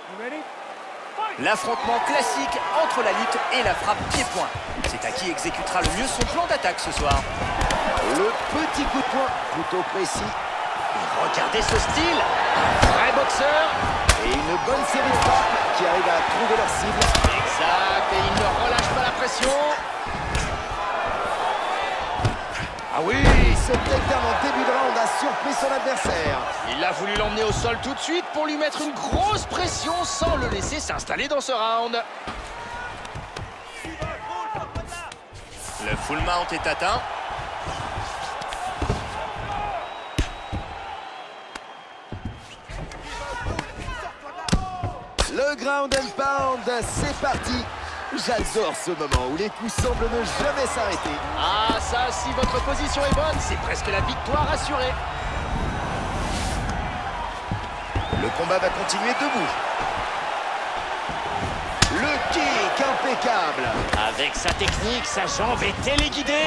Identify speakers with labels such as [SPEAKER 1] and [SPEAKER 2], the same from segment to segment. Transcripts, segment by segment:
[SPEAKER 1] L'affrontement classique entre la lutte et la frappe pied-point. C'est à qui exécutera le mieux son plan d'attaque ce soir.
[SPEAKER 2] Le petit coup de poing, plutôt précis.
[SPEAKER 1] Et regardez ce style, un vrai boxeur.
[SPEAKER 2] Et une bonne série de frappes qui arrivent à trouver leur cible.
[SPEAKER 1] Exact, et il ne relâche pas la pression. Ah oui,
[SPEAKER 2] Ce takedown en début de round a surpris son adversaire.
[SPEAKER 1] il a voulu l'emmener au sol tout de suite pour lui mettre une grosse pression sans le laisser s'installer dans ce round. Le full mount est atteint.
[SPEAKER 2] Le ground and pound, c'est parti. J'adore ce moment où les coups semblent ne jamais s'arrêter.
[SPEAKER 1] Ah ça, si votre position est bonne, c'est presque la victoire assurée.
[SPEAKER 2] Le combat va continuer debout. Le kick impeccable.
[SPEAKER 1] Avec sa technique, sa jambe est téléguidée.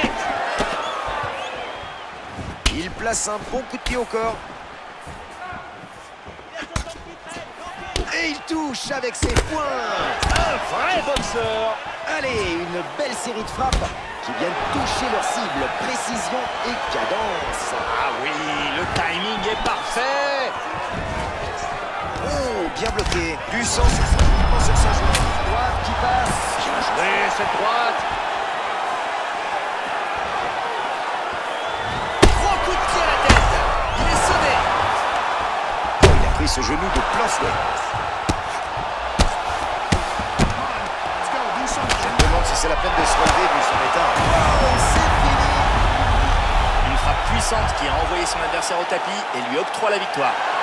[SPEAKER 2] Il place un bon coup de pied au corps. Et il touche avec ses poings.
[SPEAKER 1] Un vrai boxeur.
[SPEAKER 2] Allez, une belle série de frappes qui viennent toucher leur cible. Précision et cadence.
[SPEAKER 1] Ah oui, le timing est parfait.
[SPEAKER 2] Oh, bien bloqué. Du sang sur sa joue. Droite qui passe.
[SPEAKER 1] Bien joué cette droite. Gros coup de pied à la tête. Il est sonné.
[SPEAKER 2] Oh, il a pris ce genou de plein fouet. Je me demande si c'est la peine de se relever vu son état. Oh, c'est fini.
[SPEAKER 1] Une frappe puissante qui a envoyé son adversaire au tapis et lui octroie la victoire.